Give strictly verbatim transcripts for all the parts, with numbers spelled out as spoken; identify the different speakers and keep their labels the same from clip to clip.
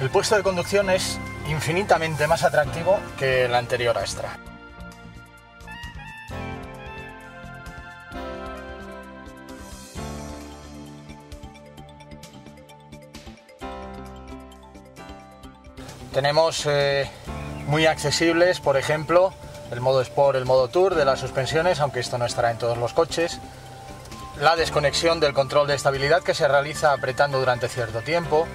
Speaker 1: El puesto de conducción es infinitamente más atractivo que el anterior Astra. Tenemos eh, muy accesibles, por ejemplo, el modo Sport, el modo Tour de las suspensiones, aunque esto no estará en todos los coches. La desconexión del control de estabilidad que se realiza apretando durante cierto tiempo.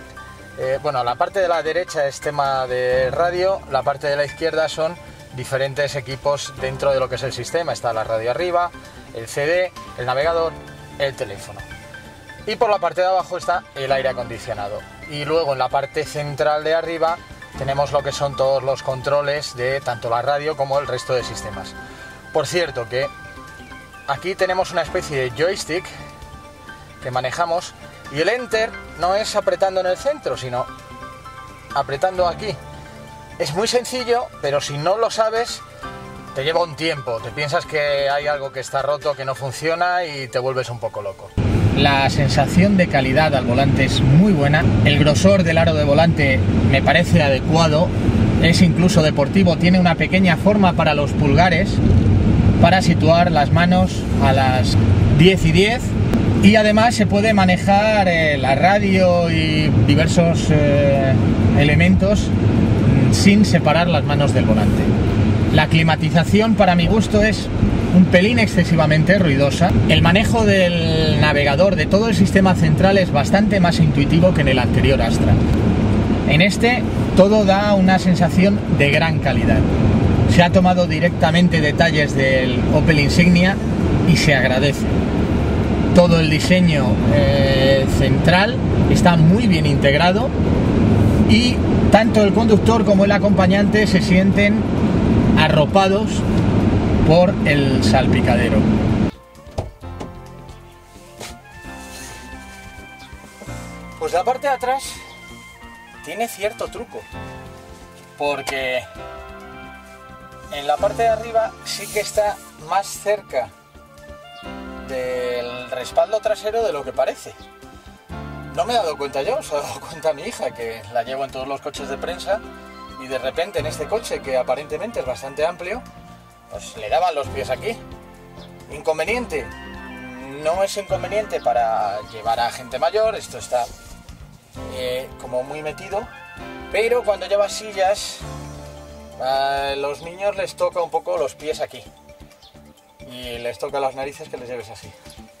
Speaker 1: Eh, bueno, la parte de la derecha es tema de radio, la parte de la izquierda son diferentes equipos dentro de lo que es el sistema. Está la radio arriba, el C D, el navegador, el teléfono. Y por la parte de abajo está el aire acondicionado. Y luego en la parte central de arriba tenemos lo que son todos los controles de tanto la radio como el resto de sistemas. Por cierto que aquí tenemos una especie de joystick que manejamos y el Enter no es apretando en el centro, sino apretando aquí. Es muy sencillo, pero si no lo sabes te lleva un tiempo. Te piensas que hay algo que está roto, que no funciona y te vuelves un poco loco. La sensación de calidad al volante es muy buena, el grosor del aro de volante me parece adecuado, es incluso deportivo, tiene una pequeña forma para los pulgares para situar las manos a las diez y diez y además se puede manejar eh, la radio y diversos eh, elementos sin separar las manos del volante. La climatización para mi gusto es un pelín excesivamente ruidosa. El manejo del navegador de todo el sistema central es bastante más intuitivo que en el anterior Astra. En este todo da una sensación de gran calidad. Se ha tomado directamente detalles del Opel Insignia y se agradece. Todo el diseño eh, central está muy bien integrado y tanto el conductor como el acompañante se sienten arropados por el salpicadero. Pues la parte de atrás tiene cierto truco, porque en la parte de arriba sí que está más cerca del respaldo trasero de lo que parece. No me he dado cuenta yo, se ha dado cuenta mi hija, que la llevo en todos los coches de prensa, y de repente en este coche, que aparentemente es bastante amplio, pues le daban los pies aquí. Inconveniente, no es inconveniente para llevar a gente mayor, esto está eh, como muy metido, pero cuando llevas sillas a los niños les toca un poco los pies aquí y les toca las narices que les lleves así.